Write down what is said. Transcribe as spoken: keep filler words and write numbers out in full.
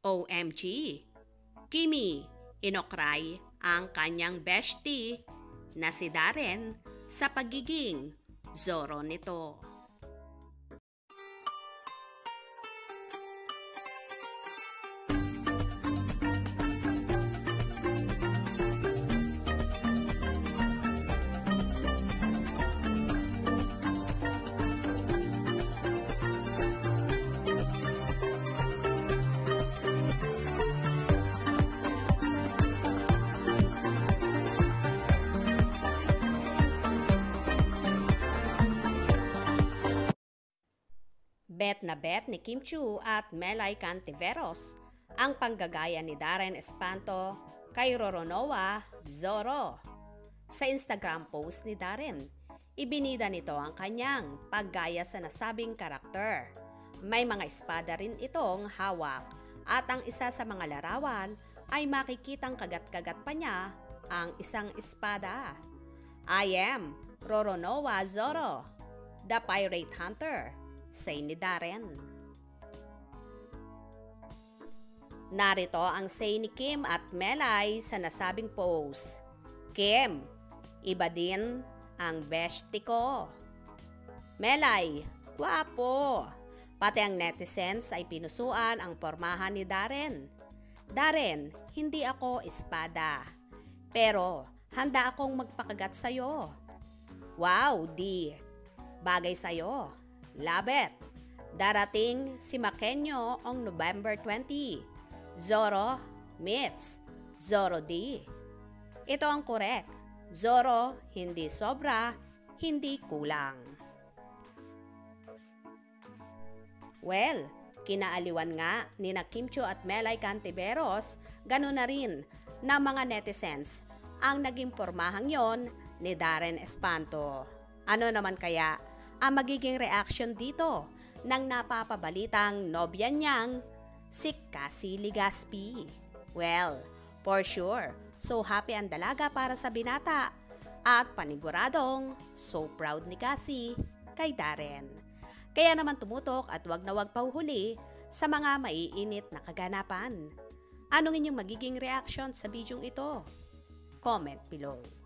O M G! Kimi, inokray ang kanyang bestie na si Darren sa pagiging Zoro nito. Bet na bet ni Kim Chiu at Melay Cantiveros ang panggagaya ni Darren Espanto kay Roronoa Zoro. Sa Instagram post ni Darren, ibinida nito ang kanyang paggaya sa nasabing karakter. May mga espada rin itong hawak at ang isa sa mga larawan ay makikitang kagat-kagat pa niya ang isang espada. I am Roronoa Zoro, the Pirate Hunter, say ni Darren. Narito ang say ni Kim at Melay sa nasabing post. Kim, iba din ang bestie ko. Melay, gwapo. Pati ang netizens ay pinusuan ang pormahan ni Darren. Darren, hindi ako espada, pero handa akong magpakagat sa'yo. Wow, di. Bagay sa'yo. Love it! Darating si Makenyo on November twentieth. Zoro meets Zoro D. Ito ang correct. Zoro, hindi sobra, hindi kulang. Well, kinaaliwan nga ni na Kim Chiu at Melay Cantiveros, gano'n na rin na mga netizens ang naging pormahang yon ni Darren Espanto. Ano naman kaya ang magiging reaction dito ng napapabalitang nobya niyang si Cassie Legaspi? Well, for sure, so happy ang dalaga para sa binata at paniguradong so proud ni Cassie kay Darren. Kaya naman tumutok at wag na wag pauhuli sa mga maiinit na kaganapan. Anong inyong magiging reaction sa bidyong ito? Comment below.